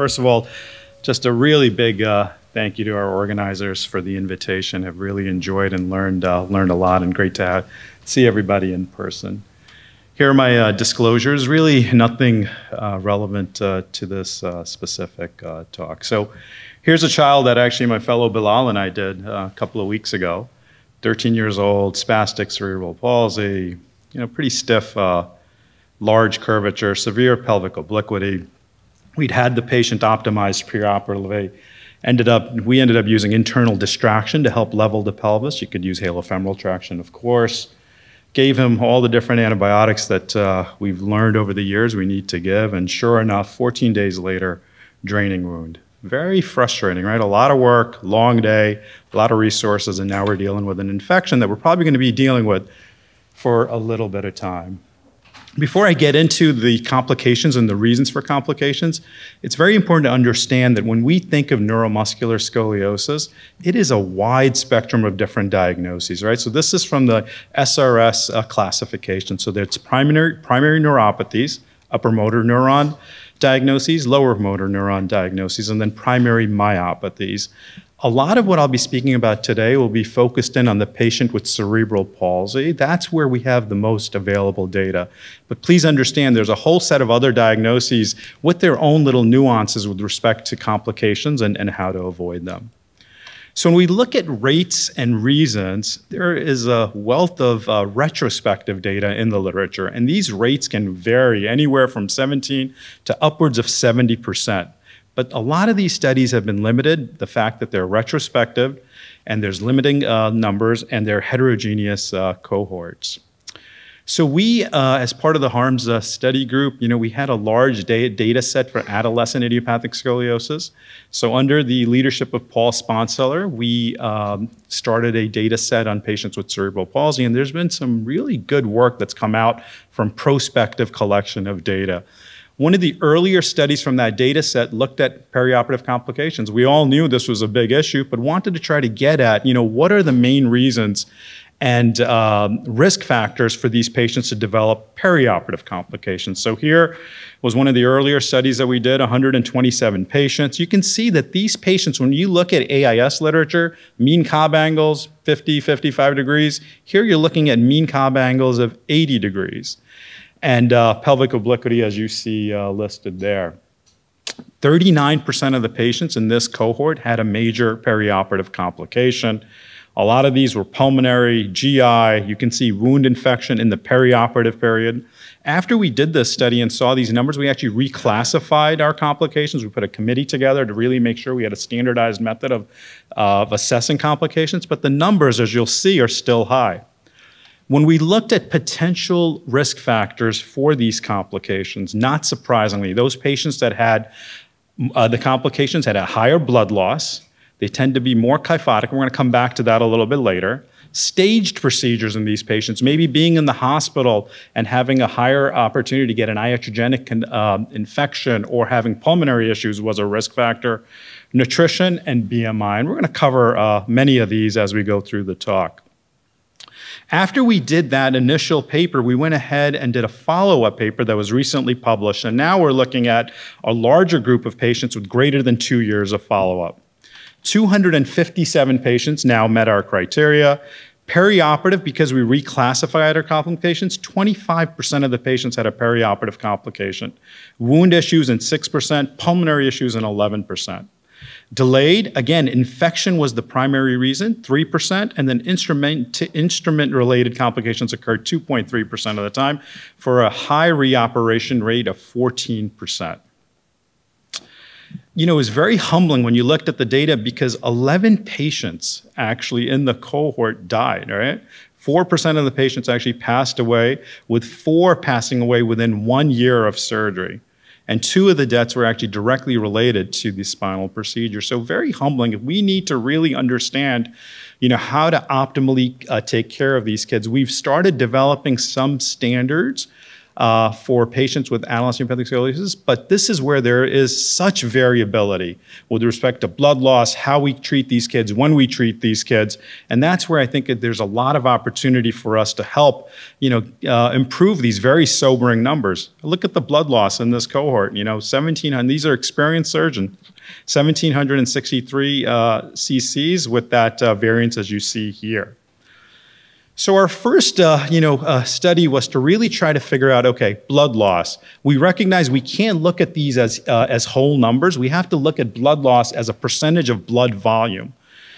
First of all, just a really big thank you to our organizers for the invitation. Have really enjoyed and learned a lot, and great to see everybody in person. Here are my disclosures. Really nothing relevant to this specific talk. So here's a child that actually my fellow Bilal and I did a couple of weeks ago. 13 years old, spastic cerebral palsy, pretty stiff, large curvature, severe pelvic obliquity. We'd had the patient optimized preoperatively. We ended up using internal distraction to help level the pelvis. You could use halofemoral traction, of course. Gave him all the different antibiotics that we've learned over the years we need to give, and sure enough, 14 days later, draining wound. Very frustrating, right? A lot of work, long day, a lot of resources, and now we're dealing with an infection that we're probably going to be dealing with for a little bit of time. Before I get into the complications and the reasons for complications, it's very important to understand that when we think of neuromuscular scoliosis, it is a wide spectrum of different diagnoses, right? So this is from the SRS classification. So there's primary neuropathies, upper motor neuron diagnoses, lower motor neuron diagnoses, and then primary myopathies. A lot of what I'll be speaking about today will be focused in on the patient with cerebral palsy. That's where we have the most available data. But please understand there's a whole set of other diagnoses with their own little nuances with respect to complications and how to avoid them. So when we look at rates and reasons, there is a wealth of retrospective data in the literature, and these rates can vary anywhere from 17 to upwards of 70%. But a lot of these studies have been limited, the fact that they're retrospective, and there's limiting numbers, and they're heterogeneous cohorts. So we, as part of the HARMS study group, we had a large data set for adolescent idiopathic scoliosis. So under the leadership of Paul Sponseller, we started a data set on patients with cerebral palsy, and there's been some really good work that's come out from prospective collection of data. One of the earlier studies from that data set looked at perioperative complications. We all knew this was a big issue, but wanted to try to get at, what are the main reasons and risk factors for these patients to develop perioperative complications. So here was one of the earlier studies that we did, 127 patients. You can see that these patients, when you look at AIS literature, mean Cobb angles, 50, 55 degrees. Here you're looking at mean Cobb angles of 80 degrees. And pelvic obliquity, as you see listed there. 39% of the patients in this cohort had a major perioperative complication. A lot of these were pulmonary, GI. You can see wound infection in the perioperative period. After we did this study and saw these numbers, we actually reclassified our complications. We put a committee together to really make sure we had a standardized method of assessing complications. But the numbers, as you'll see, are still high. When we looked at potential risk factors for these complications, not surprisingly, those patients that had the complications had a higher blood loss. They tend to be more kyphotic. We're going to come back to that a little bit later. Staged procedures in these patients, maybe being in the hospital and having a higher opportunity to get an iatrogenic infection or having pulmonary issues was a risk factor. Nutrition and BMI, and we're going to cover many of these as we go through the talk. After we did that initial paper, we went ahead and did a follow-up paper that was recently published, and now we're looking at a larger group of patients with greater than 2 years of follow-up. 257 patients now met our criteria. Perioperative, because we reclassified our complications, 25% of the patients had a perioperative complication. Wound issues in 6%, pulmonary issues in 11%. Delayed, again, infection was the primary reason, 3%, and then instrument-related complications occurred 2.3% of the time for a high reoperation rate of 14%. It was very humbling when you looked at the data because 11 patients actually in the cohort died, right? 4% of the patients actually passed away, with 4 passing away within 1 year of surgery. And 2 of the deaths were actually directly related to the spinal procedure. So very humbling. We need to really understand, how to optimally take care of these kids. We've started developing some standards for patients with adolescent epileptic scoliosis, but this is where there is such variability with respect to blood loss, how we treat these kids, when we treat these kids, and that's where I think there's a lot of opportunity for us to help, improve these very sobering numbers. Look at the blood loss in this cohort. 1,700. These are experienced surgeons. 1,763 cc's with that variance as you see here. So our first, study was to really try to figure out, okay, blood loss. We recognize we can't look at these as whole numbers. We have to look at blood loss as a percentage of blood volume.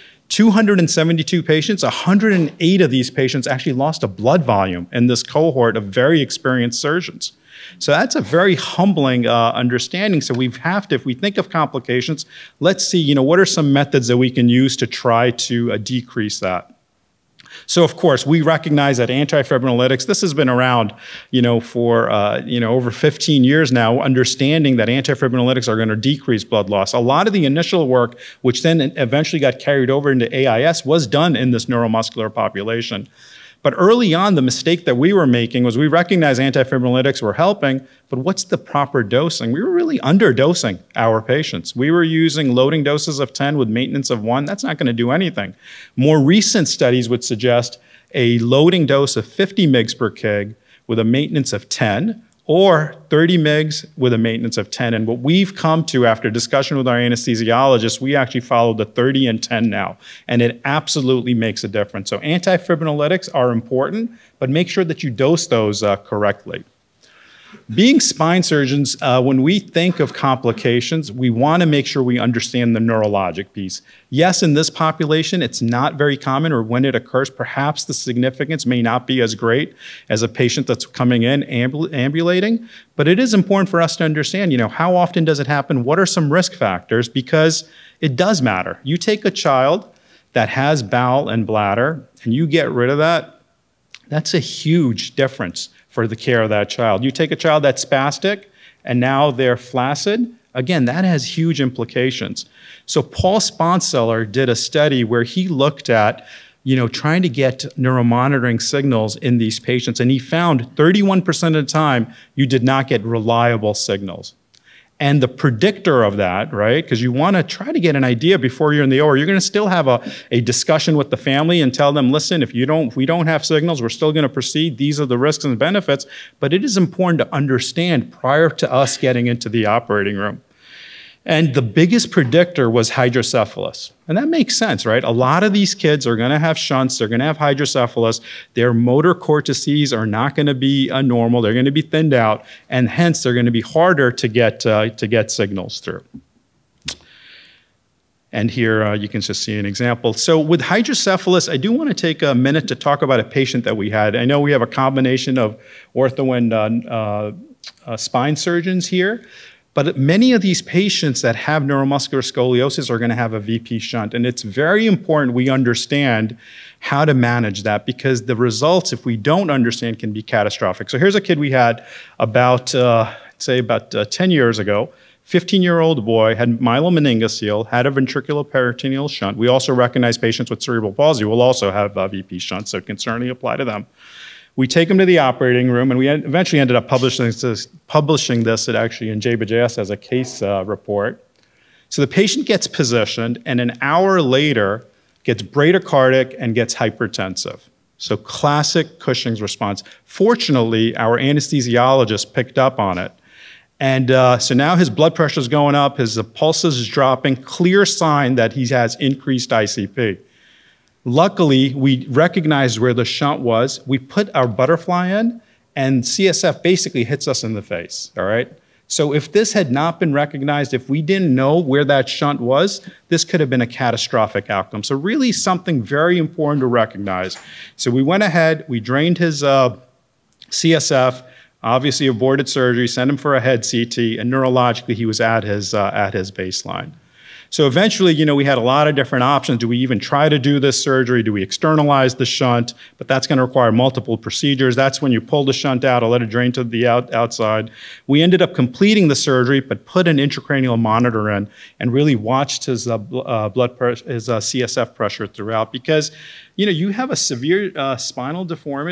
272 patients, 108 of these patients actually lost a blood volume in this cohort of very experienced surgeons. So that's a very humbling understanding. So we have to, if we think of complications, let's see, what are some methods that we can use to try to decrease that. So of course, we recognize that antifibrinolytics, this has been around, for over 15 years now, understanding that antifibrinolytics are going to decrease blood loss. A lot of the initial work, which then eventually got carried over into AIS, was done in this neuromuscular population. But early on, the mistake that we were making was we recognized antifibrinolytics were helping, but what's the proper dosing? We were really underdosing our patients. We were using loading doses of 10 with maintenance of 1. That's not going to do anything. More recent studies would suggest a loading dose of 50 mg per kg with a maintenance of 10, or 30 mgs with a maintenance of 10. And what we've come to after discussion with our anesthesiologist, we actually follow the 30 and 10 now, and it absolutely makes a difference. So antifibrinolytics are important, but make sure that you dose those correctly. Being spine surgeons, when we think of complications, we want to make sure we understand the neurologic piece. Yes, in this population, it's not very common, or when it occurs, perhaps the significance may not be as great as a patient that's coming in ambulating, but it is important for us to understand, how often does it happen? What are some risk factors? Because it does matter. You take a child that has bowel and bladder, and you get rid of that, that's a huge difference for the care of that child. You take a child that's spastic and now they're flaccid, again, that has huge implications. So Paul Sponseller did a study where he looked at, trying to get neuromonitoring signals in these patients, and he found 31% of the time you did not get reliable signals. And the predictor of that, right, because you want to try to get an idea before you're in the OR, you're going to still have a discussion with the family and tell them, listen, if we don't have signals, we're still going to proceed. These are the risks and benefits. But it is important to understand prior to us getting into the operating room. And the biggest predictor was hydrocephalus. And that makes sense, right? A lot of these kids are going to have shunts. They're going to have hydrocephalus. Their motor cortices are not going to be normal. They're going to be thinned out. And hence, they're going to be harder to get signals through. And here you can just see an example. So with hydrocephalus, I do want to take a minute to talk about a patient that we had. I know we have a combination of ortho and spine surgeons here. But many of these patients that have neuromuscular scoliosis are going to have a VP shunt. And it's very important we understand how to manage that, because the results, if we don't understand, can be catastrophic. So here's a kid we had about 10 years ago. 15-year-old boy, had myelomeningocele, had a ventriculoperitoneal shunt. We also recognize patients with cerebral palsy will also have VP shunts, so it can certainly apply to them. We take him to the operating room, and we eventually ended up publishing this actually in JBJS as a case report. So the patient gets positioned, and an hour later gets bradycardic and gets hypertensive. So classic Cushing's response. Fortunately, our anesthesiologist picked up on it. And so now his blood pressure is going up, his pulses is dropping, clear sign that he has increased ICP. Luckily, we recognized where the shunt was. We put our butterfly in, and CSF basically hits us in the face, all right? So if this had not been recognized, if we didn't know where that shunt was, this could have been a catastrophic outcome. So really something very important to recognize. So we went ahead, we drained his CSF, obviously avoided surgery, sent him for a head CT, and neurologically he was at his baseline. So eventually, we had a lot of different options. Do we even try to do this surgery? Do we externalize the shunt? But that's going to require multiple procedures. That's when you pull the shunt out or let it drain to the outside. We ended up completing the surgery, but put an intracranial monitor in and really watched his blood pressure, his CSF pressure throughout, because you have a severe spinal deformity.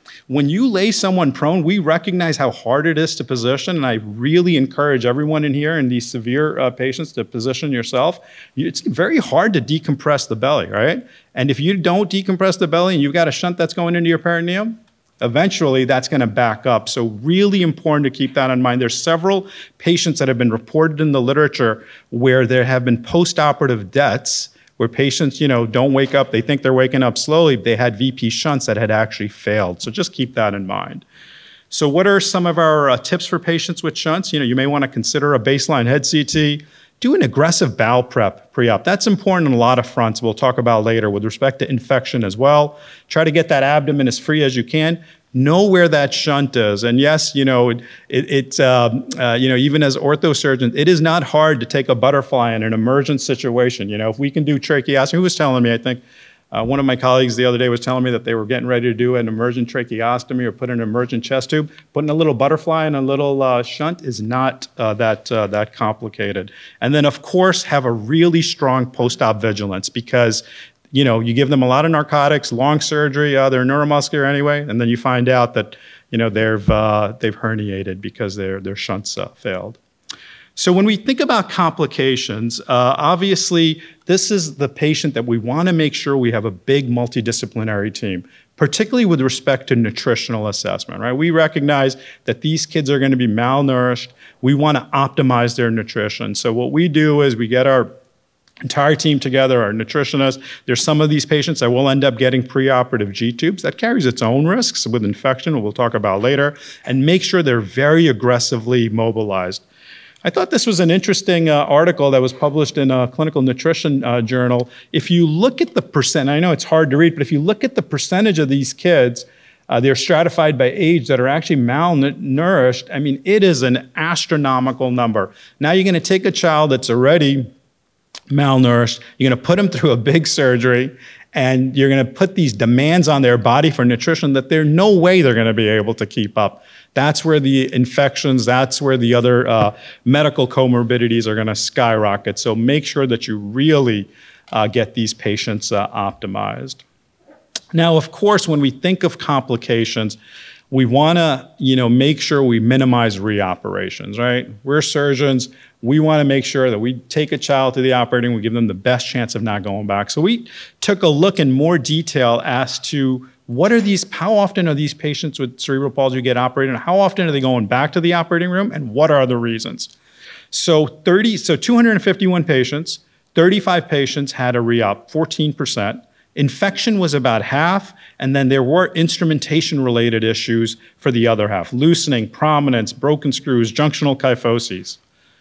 When you lay someone prone, we recognize how hard it is to position, and I really encourage everyone in here in these severe patients to position yourself. It's very hard to decompress the belly, right? And if you don't decompress the belly and you've got a shunt that's going into your peritoneum, eventually that's going to back up. So really important to keep that in mind. There's several patients that have been reported in the literature where there have been postoperative deaths where patients, don't wake up, they think they're waking up slowly, they had VP shunts that had actually failed. So just keep that in mind. So what are some of our tips for patients with shunts? You may want to consider a baseline head CT, do an aggressive bowel prep pre-op. That's important on a lot of fronts we'll talk about later with respect to infection as well. Try to get that abdomen as free as you can. Know where that shunt is. And yes, even as orthosurgeons, it is not hard to take a butterfly in an emergent situation. If we can do tracheostomy, who was telling me, I think one of my colleagues the other day was telling me that they were getting ready to do an emergent tracheostomy or put an emergent chest tube. Putting a little butterfly in a little shunt is not that complicated. And then, of course, have a really strong post-op vigilance because you give them a lot of narcotics, long surgery, they're neuromuscular anyway, and then you find out that, they've herniated because their shunts failed. So when we think about complications, obviously, this is the patient that we want to make sure we have a big multidisciplinary team, particularly with respect to nutritional assessment, right? We recognize that these kids are going to be malnourished. We want to optimize their nutrition. So what we do is we get our entire team together, our nutritionists. There's some of these patients that will end up getting preoperative G-tubes. That carries its own risks with infection, we'll talk about later, and make sure they're very aggressively mobilized. I thought this was an interesting article that was published in a clinical nutrition journal. If you look at the percent, I know it's hard to read, but if you look at the percentage of these kids, they're stratified by age that are actually malnourished. I mean, it is an astronomical number. Now you're going to take a child that's already malnourished, you're going to put them through a big surgery, and you're going to put these demands on their body for nutrition that there's no way they're going to be able to keep up. That's where the infections, that's where the other medical comorbidities are going to skyrocket. So make sure that you really get these patients optimized. Now, of course, when we think of complications, we want to, make sure we minimize reoperations, right? We're surgeons. We want to make sure that we take a child to the operating room, we give them the best chance of not going back. So we took a look in more detail as to how often are these patients with cerebral palsy who get operated on? How often are they going back to the operating room, and what are the reasons? So 251 patients, 35 patients had a re-op, 14%. Infection was about half, and then there were instrumentation-related issues for the other half, loosening, prominence, broken screws, junctional kyphoses.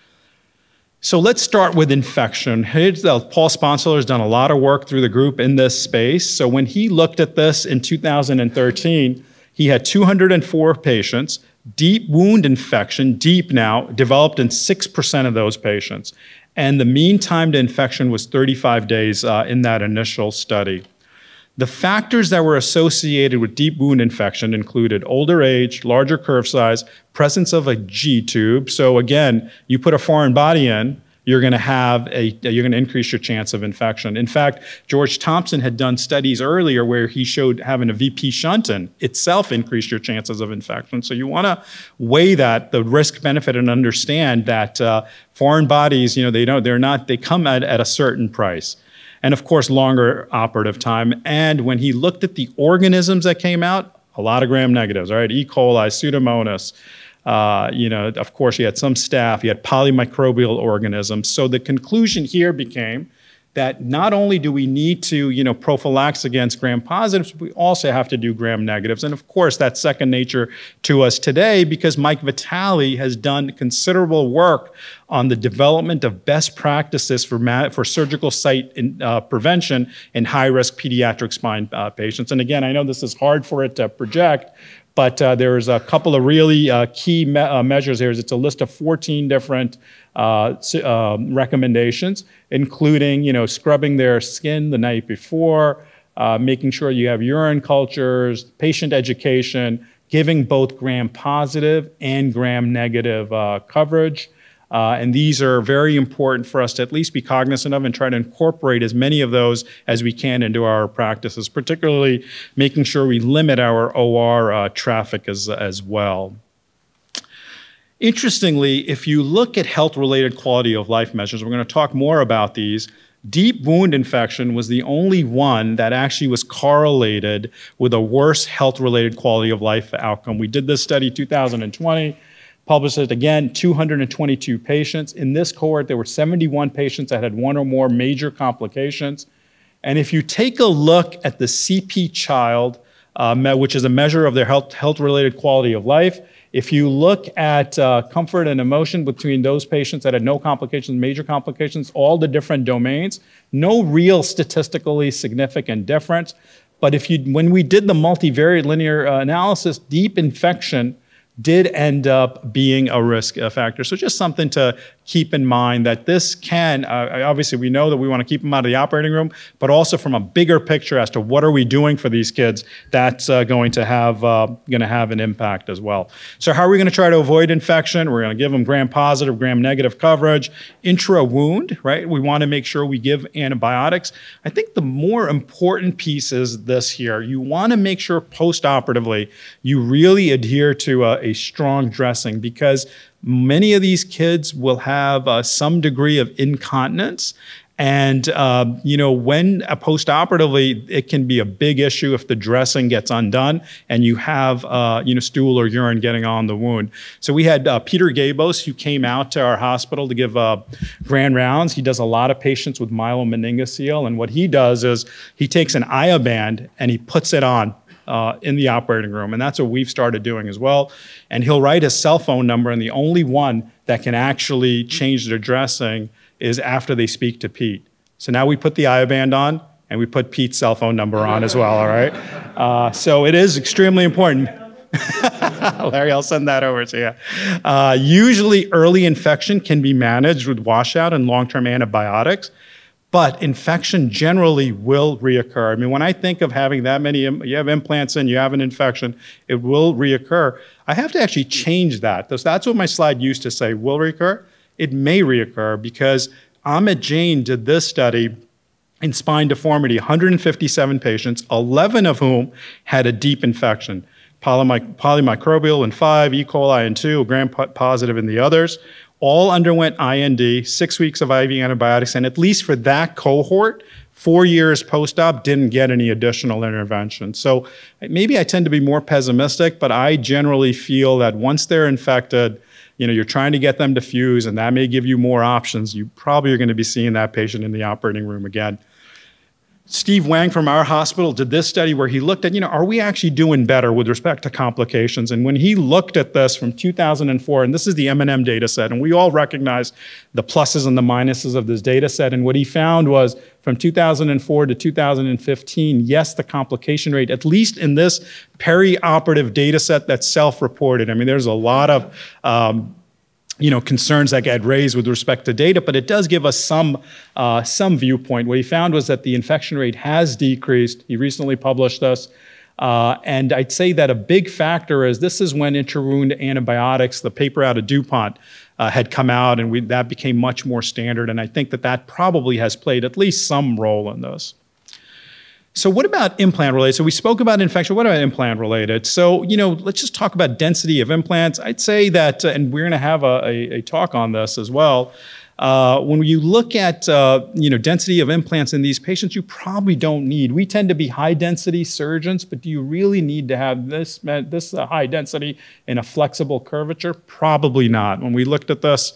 So let's start with infection. Paul Sponsler has done a lot of work through the group in this space. So when he looked at this in 2013, he had 204 patients. Deep wound infection, deep now, developed in 6% of those patients. And the mean time to infection was 35 days in that initial study. The factors that were associated with deep wound infection included older age, larger curve size, presence of a G-tube. So again, you put a foreign body in, you're going to increase your chance of infection. In fact, George Thompson had done studies earlier where he showed having a VP shunt in itself increased your chances of infection. So you want to weigh that, the risk benefit, and understand that foreign bodies, they come at a certain price. And of course, longer operative time. And when he looked at the organisms that came out, a lot of gram negatives, all right? E. coli, Pseudomonas, of course, he had some staph, he had polymicrobial organisms. So the conclusion here became that not only do we need to, prophylax against gram positives, we also have to do gram negatives. And of course, that's second nature to us today because Mike Vitale has done considerable work on the development of best practices for surgical site prevention in high-risk pediatric spine patients. And again, I know this is hard for it to project, but there's a couple of really key measures here. It's a list of 14 different recommendations, including, scrubbing their skin the night before, making sure you have urine cultures, patient education, giving both gram positive and gram negative coverage, And these are very important for us to at least be cognizant of and try to incorporate as many of those as we can into our practices, particularly making sure we limit our OR traffic as well. Interestingly, if you look at health-related quality of life measures, we're going to talk more about these. Deep wound infection was the only one that actually was correlated with a worse health-related quality of life outcome. We did this study 2020, published it again, 222 patients. In this cohort, there were 71 patients that had one or more major complications. And if you take a look at the CP Child, which is a measure of their health-related quality of life, if you look at comfort and emotion between those patients that had no complications, major complications, all the different domains, no real statistically significant difference. But when we did the multivariate linear analysis, deep infection did end up being a risk factor. So just something to keep in mind that this can, obviously we know that we want to keep them out of the operating room, but also from a bigger picture as to what are we doing for these kids, that's going to have an impact as well. So how are we going to try to avoid infection? We're going to give them gram-positive, gram-negative coverage, intra-wound, right? We want to make sure we give antibiotics. I think the more important piece is this here. You want to make sure post-operatively you really adhere to a strong dressing, because many of these kids will have some degree of incontinence. And, when post-operatively, it can be a big issue if the dressing gets undone and you have, stool or urine getting on the wound. So we had Peter Gabos, who came out to our hospital to give grand rounds. He does a lot of patients with myelomeningocele. And what he does is he takes an Ioband and he puts it on in the operating room. And that's what we've started doing as well. And he'll write his cell phone number, and the only one that can actually change their dressing is after they speak to Pete. So now we put the Ioband on, and we put Pete's cell phone number on as well, all right? So it is extremely important. Larry, I'll send that over to you. Usually early infection can be managed with washout and long-term antibiotics. But infection generally will reoccur. I mean, when I think of having that many, you have implants in, you have an infection, it will reoccur. I have to actually change that. That's what my slide used to say, will reoccur. It may reoccur, because Amit Jain did this study in spine deformity, 157 patients, 11 of whom had a deep infection. Polymicrobial in 5, E. coli in 2, gram-positive in the others. All underwent IND, 6 weeks of IV antibiotics, and at least for that cohort, 4 years post-op, didn't get any additional intervention. So maybe I tend to be more pessimistic, but I generally feel that once they're infected, you're trying to get them to fuse, and that may give you more options. You probably are going to be seeing that patient in the operating room again. Steve Wang from our hospital did this study where he looked at, are we actually doing better with respect to complications? And when he looked at this from 2004, and this is the M&M data set, and we all recognize the pluses and the minuses of this data set, and what he found was from 2004 to 2015, yes, the complication rate, at least in this perioperative data set that's self-reported. I mean, there's a lot of concerns that get raised with respect to data, but it does give us some viewpoint. What he found was that the infection rate has decreased. He recently published this. And I'd say that a big factor is this is when intra-wound antibiotics, the paper out of DuPont, had come out, and that became much more standard. And I think that probably has played at least some role in this. So what about implant-related? So we spoke about infection. What about implant-related? So, let's just talk about density of implants. I'd say that, and we're going to have a talk on this as well. When you look at, density of implants in these patients, you probably don't need. We tend to be high-density surgeons, but do you really need to have this high density in a flexible curvature? Probably not. When we looked at this,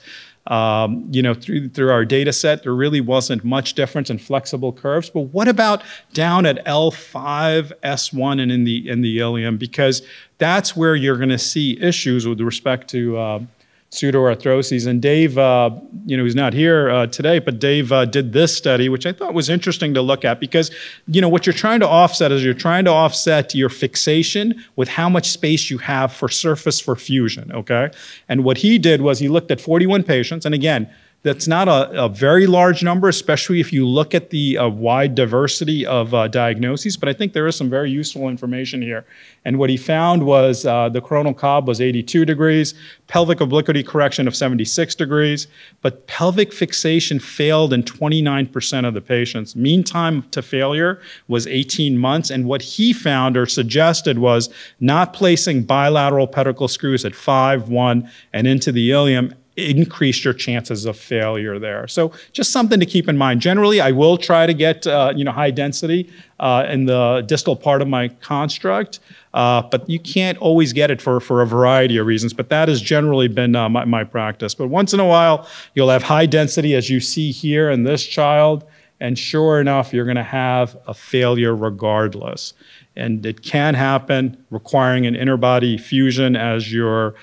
through our data set, there really wasn't much difference in flexible curves. But what about down at L5, S1, and in the ilium? Because that's where you're going to see issues with respect to pseudoarthroses. And Dave, he's not here today, but Dave did this study, which I thought was interesting to look at, because, what you're trying to offset is you're trying to offset your fixation with how much space you have for surface for fusion, okay? And what he did was he looked at 41 patients, and again, That's not a very large number, especially if you look at the wide diversity of diagnoses, but I think there is some very useful information here. And what he found was the coronal cob was 82 degrees, pelvic obliquity correction of 76 degrees, but pelvic fixation failed in 29% of the patients. Mean time to failure was 18 months, and what he found or suggested was not placing bilateral pedicle screws at 5, 1, and into the ilium increased your chances of failure there. So just something to keep in mind. Generally, I will try to get high density in the distal part of my construct, but you can't always get it for a variety of reasons, but that has generally been my practice. But once in a while, you'll have high density as you see here in this child, and sure enough, you're gonna have a failure regardless. And it can happen requiring an interbody fusion as your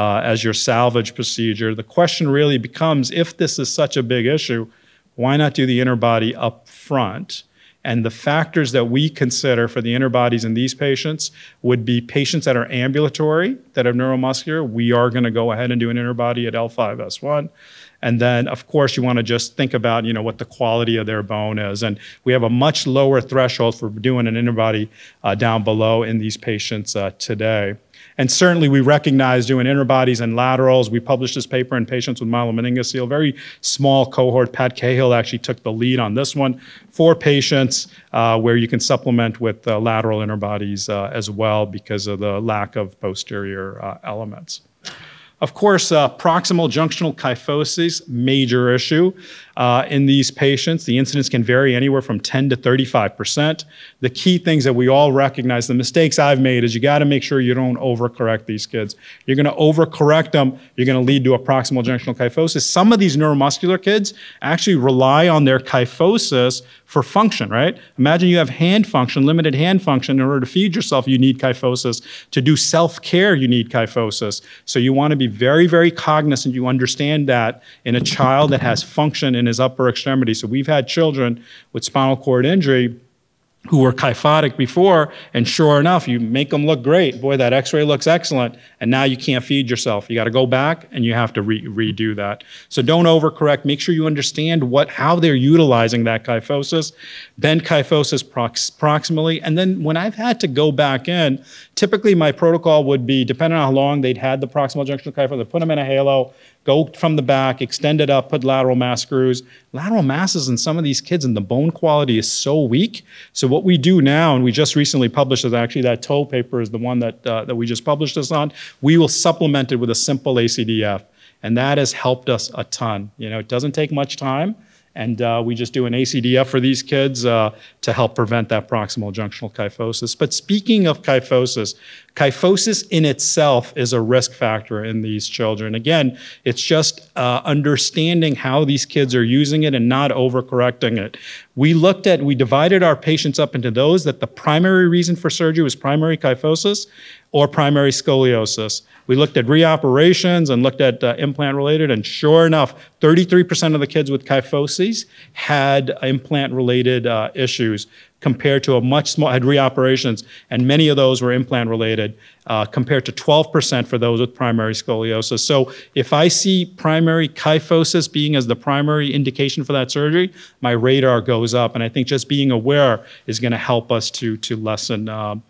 salvage procedure. The question really becomes, if this is such a big issue, why not do the interbody up front? And the factors that we consider for the interbodies in these patients would be patients that are ambulatory, that have neuromuscular. We are going to go ahead and do an interbody at L5-S1. And then, of course, you want to just think about, what the quality of their bone is. And we have a much lower threshold for doing an interbody down below in these patients today. And certainly we recognize doing interbodies and laterals. We published this paper in patients with myelomeningocele, very small cohort. Pat Cahill actually took the lead on this one for patients where you can supplement with lateral interbodies as well because of the lack of posterior elements. Of course, proximal junctional kyphosis, major issue in these patients. The incidence can vary anywhere from 10 to 35%. The key things that we all recognize, the mistakes I've made, is you got to make sure you don't overcorrect these kids. You're going to overcorrect them, you're going to lead to a proximal junctional kyphosis. Some of these neuromuscular kids actually rely on their kyphosis for function, right? Imagine you have hand function, limited hand function. In order to feed yourself, you need kyphosis. To do self-care, you need kyphosis. So you want to be very, very cognizant. You understand that in a child that has function in his upper extremity. So we've had children with spinal cord injury who were kyphotic before, and sure enough, you make them look great. Boy, that x-ray looks excellent, and now you can't feed yourself. You got to go back, and you have to redo that. So don't overcorrect. Make sure you understand how they're utilizing that kyphosis. Bend kyphosis proximally, and then when I've had to go back in, typically my protocol would be, depending on how long they'd had the proximal junctional kyphosis, put them in a halo, go from the back, extend it up, put lateral mass screws. Lateral masses in some of these kids and the bone quality is so weak. So what we do now, and we just recently published this, actually that toe paper is the one that we just published this on, we will supplement it with a simple ACDF. And that has helped us a ton. It doesn't take much time. And we just do an ACDF for these kids to help prevent that proximal junctional kyphosis. But speaking of kyphosis, kyphosis in itself is a risk factor in these children. Again, it's just understanding how these kids are using it and not overcorrecting it. We divided our patients up into those that the primary reason for surgery was primary kyphosis or primary scoliosis. We looked at reoperations and looked at implant-related, and sure enough, 33% of the kids with kyphoses had implant-related issues compared to a much small, had reoperations, and many of those were implant-related, compared to 12% for those with primary scoliosis. So if I see primary kyphosis being as the primary indication for that surgery, my radar goes up, and I think just being aware is going to help us to lessen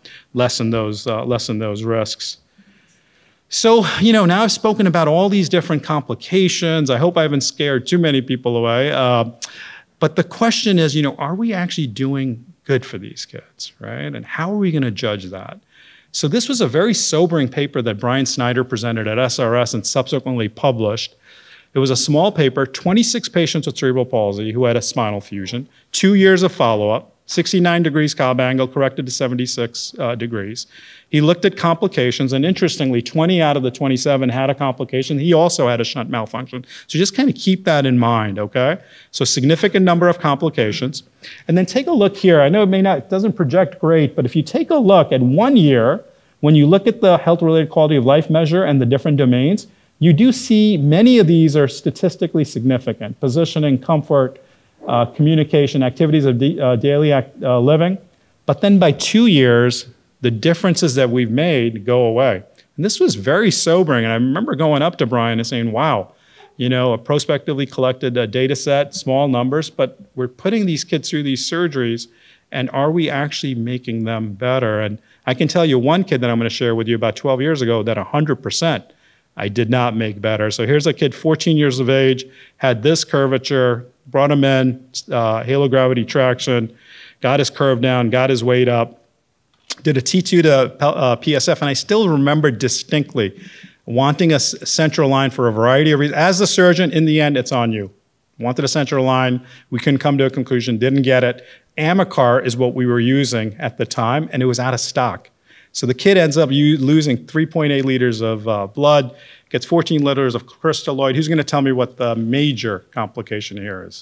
those risks. So, now I've spoken about all these different complications. I hope I haven't scared too many people away. But the question is, are we actually doing good for these kids, right? And how are we going to judge that? So this was a very sobering paper that Brian Snyder presented at SRS and subsequently published. It was a small paper, 26 patients with cerebral palsy who had a spinal fusion, 2 years of follow-up, 69 degrees Cobb angle, corrected to 76 degrees. He looked at complications, and interestingly, 20 out of the 27 had a complication. He also had a shunt malfunction. So just kind of keep that in mind, okay? So significant number of complications. And then take a look here. I know it doesn't project great, but if you take a look at 1 year, when you look at the health-related quality of life measure and the different domains, you do see many of these are statistically significant. Positioning, comfort, communication, activities of daily living. But then by 2 years, the differences that we've made go away. And this was very sobering. And I remember going up to Brian and saying, wow, a prospectively collected data set, small numbers, but we're putting these kids through these surgeries, and are we actually making them better? And I can tell you one kid that I'm going to share with you about 12 years ago that 100% I did not make better. So here's a kid, 14 years of age, had this curvature, brought him in, halo gravity traction, got his curve down, got his weight up, did a T2 to PSF, and I still remember distinctly wanting a central line for a variety of reasons. As the surgeon, in the end, it's on you. Wanted a central line. We couldn't come to a conclusion, didn't get it. Amicar is what we were using at the time, and it was out of stock. So the kid ends up losing 3.8 liters of blood, gets 14 liters of crystalloid. Who's going to tell me what the major complication here is?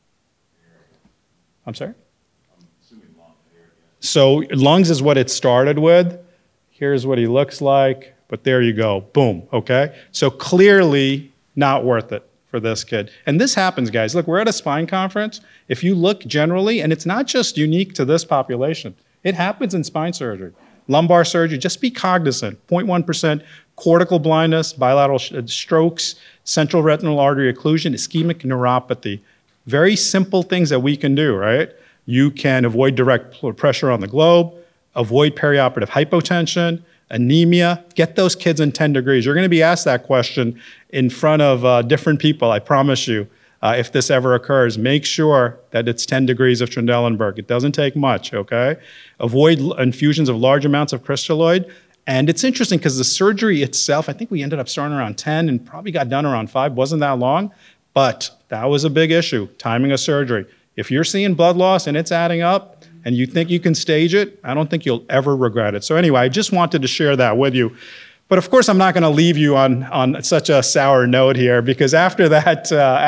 I'm sorry? I'm assuming lung. So lungs is what it started with. Here's what he looks like, but there you go. Boom, okay? So clearly not worth it for this kid. And this happens, guys. Look, we're at a spine conference. If you look generally, and it's not just unique to this population, it happens in spine surgery. Lumbar surgery, just be cognizant. 0.1% cortical blindness, bilateral strokes, central retinal artery occlusion, ischemic neuropathy. Very simple things that we can do, right? You can avoid direct pressure on the globe, avoid perioperative hypotension, anemia, get those kids in 10 degrees. You're going to be asked that question in front of different people, I promise you. If this ever occurs, make sure that it's 10 degrees of Trendelenburg. It doesn't take much, okay? Avoid infusions of large amounts of crystalloid. And it's interesting because the surgery itself, I think we ended up starting around 10 and probably got done around 5. Wasn't that long, but that was a big issue, timing of surgery. If you're seeing blood loss and it's adding up and you think you can stage it, I don't think you'll ever regret it. So anyway, I just wanted to share that with you. But of course, I'm not going to leave you on such a sour note here, because after that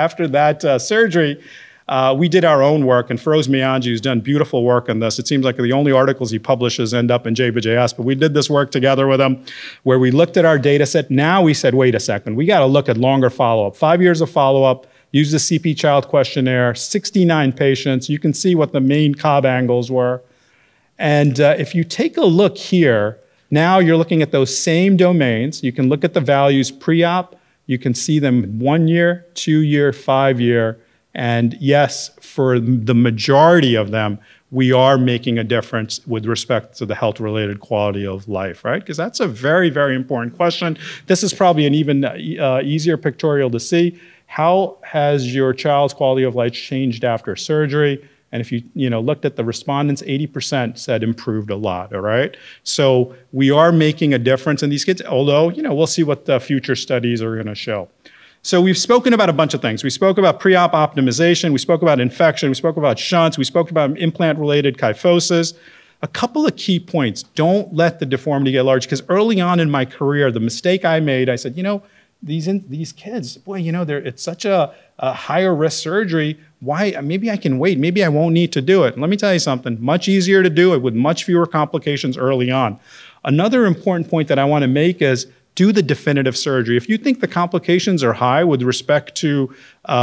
surgery, we did our own work, and Feroz Mianji, who's done beautiful work on this. It seems like the only articles he publishes end up in JBJS, but we did this work together with him where we looked at our data set. Now we said, wait a second, we got to look at longer follow-up. 5 years of follow-up, use the CP Child questionnaire, 69 patients. You can see what the main Cobb angles were. And if you take a look here, now you're looking at those same domains. You can look at the values pre-op. You can see them 1 year, 2 year, 5 year. And yes, for the majority of them, we are making a difference with respect to the health-related quality of life, right? Because that's a very, very important question. This is probably an even easier pictorial to see. How has your child's quality of life changed after surgery? And if you looked at the respondents, 80% said improved a lot, all right? So we are making a difference in these kids, although, we'll see what the future studies are gonna show. So we've spoken about a bunch of things. We spoke about pre-op optimization, we spoke about infection, we spoke about shunts, we spoke about implant-related kyphosis. A couple of key points. Don't let the deformity get large, because early on in my career, the mistake I made, I said, these kids, boy, it's such a higher risk surgery. Why? Maybe I can wait. Maybe I won't need to do it. Let me tell you something, much easier to do it with much fewer complications early on. Another important point that I want to make is do the definitive surgery. If you think the complications are high with respect to,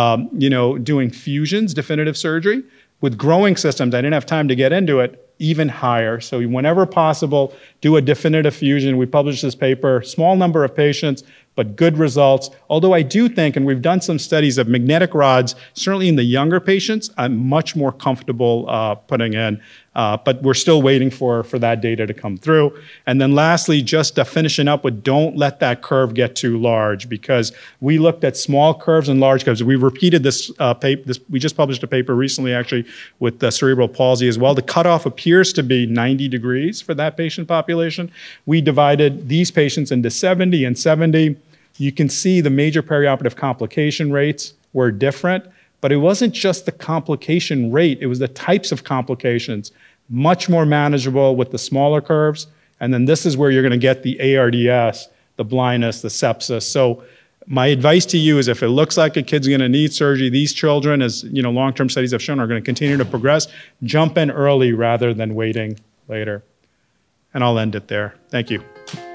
doing fusions, definitive surgery, with growing systems, I didn't have time to get into it, even higher. So whenever possible, do a definitive fusion. We published this paper, small number of patients, but good results. Although I do think, and we've done some studies of magnetic rods, certainly in the younger patients, I'm much more comfortable putting in, but we're still waiting for that data to come through. And then lastly, just finishing up with don't let that curve get too large, because we looked at small curves and large curves. We repeated this paper, we just published a paper recently actually with cerebral palsy as well. The cutoff appears to be 90 degrees for that patient population. We divided these patients into 70 and 70. You can see the major perioperative complication rates were different, but it wasn't just the complication rate, it was the types of complications, much more manageable with the smaller curves. And then this is where you're gonna get the ARDS, the blindness, the sepsis. So my advice to you is if it looks like a kid's gonna need surgery, these children, as long-term studies have shown, are gonna continue to progress, jump in early rather than waiting later. And I'll end it there. Thank you.